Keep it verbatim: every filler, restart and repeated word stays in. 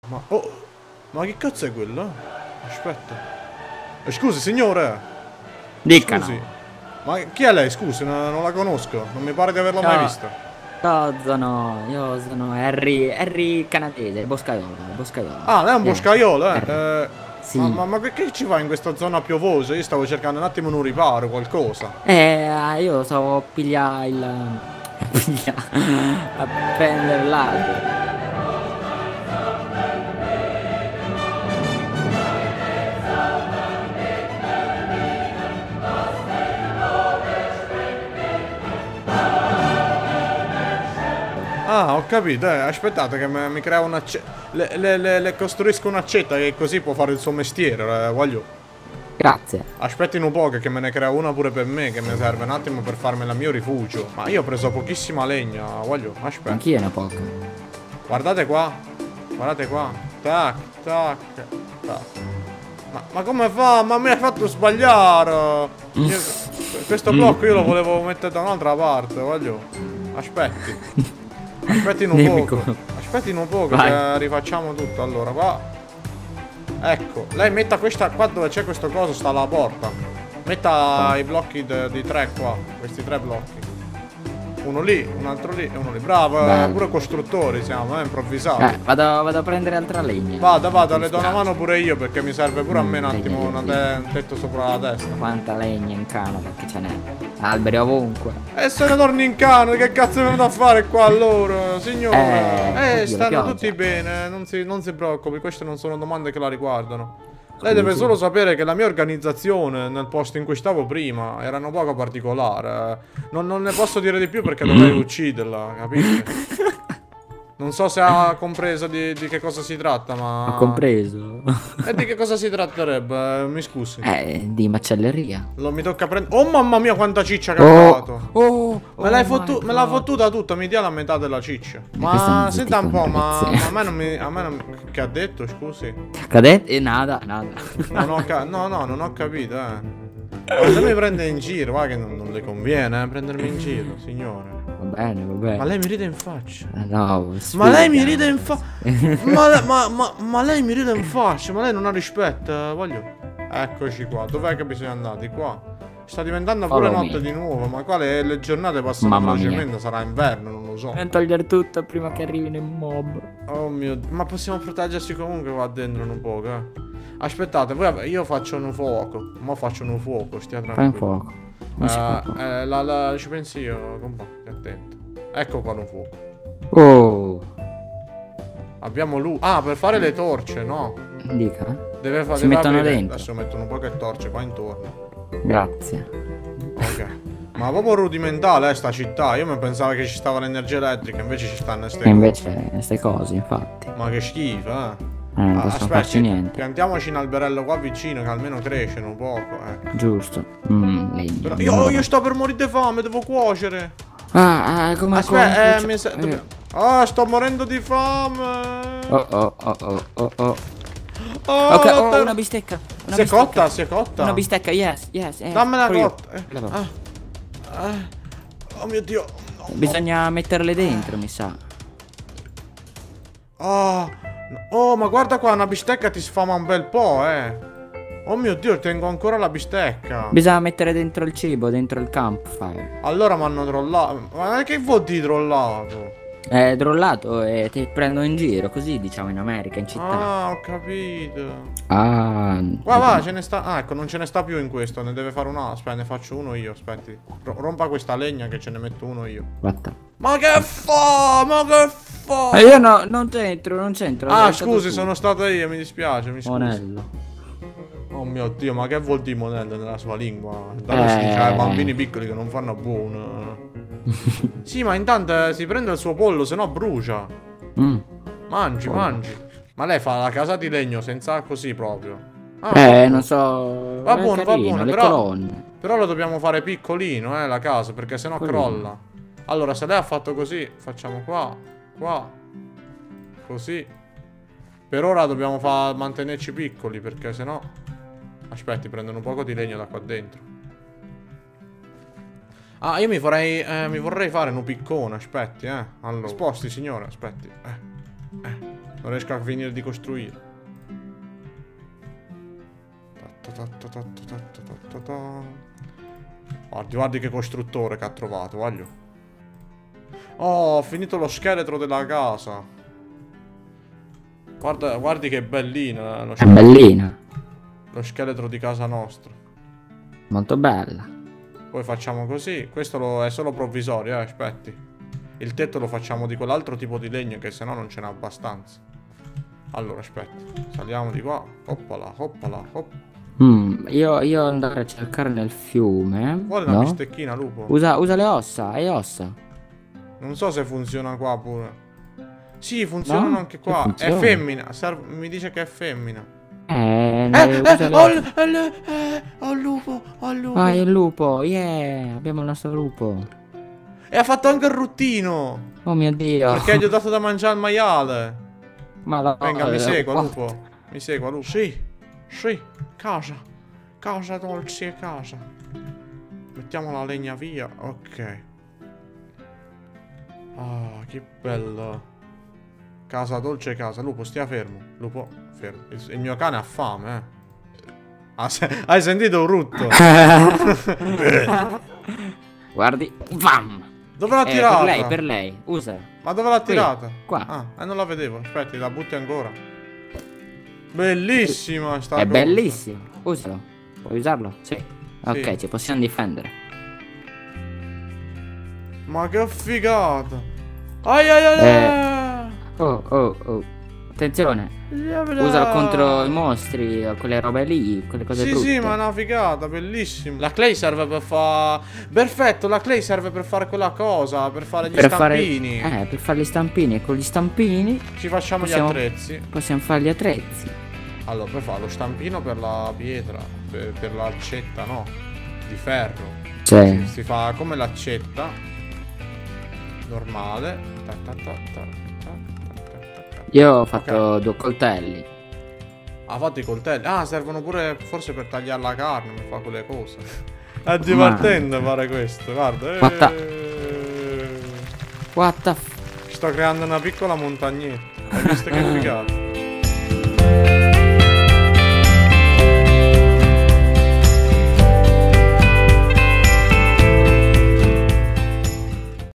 Ma, oh, ma che cazzo è quello? Aspetta. Eh, scusi, signore. Dicano. Scusi. Ma chi è lei? Scusi, non, non la conosco. Non mi pare di averla Ciao. mai vista. Ciao, sono... Io sono Harry... Harry canadese, boscaiolo, boscaiolo. Ah, lei è un Yeah. boscaiolo, eh? Harry. eh Sì. Ma, ma, ma che ci fa in questa zona piovosa? Io stavo cercando un attimo un riparo, qualcosa. Eh, io so pigliare il... Piglia... a prendere l'albero. Ah, ho capito, eh. Aspettate che mi, mi crea una... Le, le, le, le costruisco un'accetta che così può fare il suo mestiere, eh, voglio. Grazie. Aspetti un po' che me ne crea una pure per me, che mi serve un attimo per farmela al mio rifugio. Ma io ho preso pochissima legna, voglio. Aspetta. Anch'io ne ho poca. Guardate qua. Guardate qua. Tac, tac, tac. Ma, ma come fa? Ma mi hai fatto sbagliare. Io, questo blocco io lo volevo mettere da un'altra parte, voglio. Aspetti. Aspetti un poco. Aspetti un poco che rifacciamo tutto. Allora, qua. Ecco, lei metta questa qua dove c'è questo coso, sta alla porta. Metta oh. i blocchi di tre qua, questi tre blocchi. Uno lì, un altro lì e uno lì. Bravo, eh, pure costruttori siamo, eh, improvvisati. Eh, vado, vado a prendere altra legna. Vada, vada, le do una mano pure io perché mi serve pure a me un attimo una te un tetto sopra la testa. Quanta legna in cano, perché ce n'è. Alberi ovunque. E se ne torni in cano, che cazzo è venuto a fare qua allora, signore? Eh, eh stanno tutti bene, non si, non si preoccupi, queste non sono domande che la riguardano. Lei deve solo sapere che la mia organizzazione nel posto in cui stavo prima era un poco particolare. Non, non ne posso dire di più perché dovrei ucciderla, capisci? Non so se ha compreso di, di che cosa si tratta, ma... Ho compreso. E di che cosa si tratterebbe? Mi scusi. Eh, di macelleria. Lo mi tocca prendere... Oh mamma mia quanta ciccia che ha dato. Oh, oh, Me l'hai fottu... Me l'ha fottuta tutta, mi dia la metà della ciccia. Ma senta un po', ma, ma a me non mi... A me non... Che ha detto, scusi? Che ha detto? Eh, nada, nada. Non ho ca... No, no, non ho capito, eh. Ma se mi prende in giro, va che non, non le conviene, eh, prendermi in giro, signore. Va bene, va bene. Ma lei mi ride in faccia. Eh, no, ma lei mi ride in faccia. ma, ma, ma, ma lei mi ride in faccia. Ma lei non ha rispetto, eh, voglio. Eccoci qua. Dov'è che bisogna andare? Di qua. Sta diventando pure Follow notte me. di nuovo. Ma quale le giornate passano velocemente? Sarà inverno, non lo so. Devo togliere tutto prima che arrivino i mob. Oh mio Dio. Ma possiamo proteggersi comunque qua dentro un po', eh. Aspettate, voi, io faccio un fuoco. Mo faccio un fuoco, stia tranquillo. Fai un fuoco. Eh, eh, la, la, ci pensi io, compa, stia attento. Ecco qua un fuoco. Oh. Abbiamo lui. Ah, per fare le torce, no? Dica. Deve fare. Si mettono dentro. Adesso mettono un po' che torce qua intorno. Grazie. Ok. Ma proprio rudimentale, eh, sta città. Io mi pensavo che ci stava l'energia elettrica, invece ci stanno ste cose. E invece queste cose, infatti. Ma che schifo, eh. Eh, non posso farci niente. Piantiamoci un alberello qua vicino che almeno crescono un poco, eh. Giusto. Mm, legno. Io, io sto per morire di fame, devo cuocere. Ah, ah come Aspetta, eh, mi sa... eh. Ah, sto morendo di fame. Oh, oh, oh, oh, oh, oh. Oh, ok, oh, te... una bistecca. Una si è bistecca. cotta, si è cotta. Una bistecca, yes, yes. Eh, dammela cotta. Eh. Ah. Ah. Oh mio Dio. No, bisogna no. metterle dentro, mi sa. Oh. Oh, ma guarda qua, una bistecca ti sfama un bel po', eh. Oh mio Dio, tengo ancora la bistecca. Bisogna mettere dentro il cibo, dentro il campfire. Allora mi hanno trollato. Ma che vuol dire trollato? Eh, trollato e ti prendo in giro, così diciamo in America, in città. Ah, ho capito. Ah. Va, va, ce ne sta. Ah, ecco, non ce ne sta più in questo. Ne deve fare uno. Aspetta, ne faccio uno io. Aspetti. Rompa questa legna che ce ne metto uno io. Guarda. Ma che fa? Ma che fa? Eh, io no, non c'entro, non c'entro. Ah, scusi, sono stato io, mi dispiace, mi scusi. Monello. Oh mio Dio, ma che vuol dire monello nella sua lingua? Da eh... si dice bambini piccoli che non fanno buono. Sì, ma intanto si prende il suo pollo, se no brucia. Mm. Mangi, pollo. mangi. Ma lei fa la casa di legno senza così proprio. Ah, eh, non so. Va buono, carino, va buono, però, colonne. però lo dobbiamo fare piccolino, eh, la casa, perché sennò colino. crolla. Allora, se lei ha fatto così, facciamo qua, qua, così. Per ora dobbiamo mantenerci piccoli, perché sennò... Aspetti, prendono un poco di legno da qua dentro. Ah, io mi vorrei, eh, mi vorrei fare un piccone, aspetti, eh. Allora, sposti, signore, aspetti. Eh, eh. Non riesco a finire di costruire. Guardi, guardi che costruttore che ha trovato, voglio. Oh, ho finito lo scheletro della casa. Guarda, guardi che bellina lo È bellina. Lo scheletro di casa nostra. Molto bella. Poi facciamo così. Questo lo, è solo provvisorio, eh, aspetti. Il tetto lo facciamo di quell'altro tipo di legno, che sennò non ce n'è abbastanza. Allora, aspetta. Saliamo di qua. Hoppala, hoppala, hop. Mm, io, io andrò a cercare nel fiume. Vuole una No? bistecchina, lupo? Usa, usa le ossa, hai ossa. Non so se funziona qua pure. Sì, funzionano No? anche qua. Funziona. È femmina. Serve- mi dice che è femmina. Eh, Eh, ne- usa eh, le ho, ossa. il- ho il- eh, ho il lupo, ho il lupo. Ah, il lupo, yeah, abbiamo il nostro lupo. E ha fatto anche il ruttino. Oh mio Dio. Perché gli ho dato da mangiare al maiale. Ma la... Venga, mi segua, what? lupo. Mi segua, lupo. Sì, sì, casa. Casa dolce, casa. Mettiamo la legna via. Ok. Ah, che bello. Casa dolce, casa. Lupo, stia fermo. Lupo, fermo. Il, il mio cane ha fame, eh. Ah, se- hai sentito un rutto? Guardi, bam. Dove l'ha Eh, tirata? per lei, per lei, usa. Ma dove l'ha Qui, tirata? qua. Ah, eh, non la vedevo. Aspetti, la butti ancora. Bellissima sta È cosa. bellissimo. Usalo. Puoi usarlo? Sì. Ok, Sì. ci possiamo difendere. Ma che figata. Ai ai ai. Eh. Oh, oh, oh. Attenzione. Usalo contro i mostri, quelle robe lì, quelle cose Sì, brutte. sì, ma è una figata, bellissima. La clay serve per fare... Perfetto, la clay serve per fare quella cosa, per fare gli per fare... stampini. Eh, per fare gli stampini. E con gli stampini Ci facciamo possiamo- gli attrezzi. possiamo fare gli attrezzi. Allora, poi fa lo stampino per la pietra, per, per l'accetta, no? Di ferro. Sì. Si, si fa come l'accetta. Normale. Ta ta ta ta, ta, ta, ta, ta, ta. Io ho fatto due coltelli. Ha fatto i coltelli. Ah, servono pure forse per tagliare la carne, per fare quelle cose. È divertente fare questo, guarda. eh. What What the f... Sto creando una piccola montagnetta. Hai visto che figata?